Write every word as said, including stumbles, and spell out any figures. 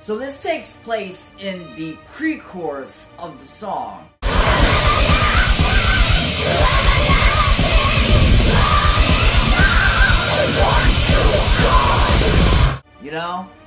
So this takes place in the pre-chorus of the song. You know?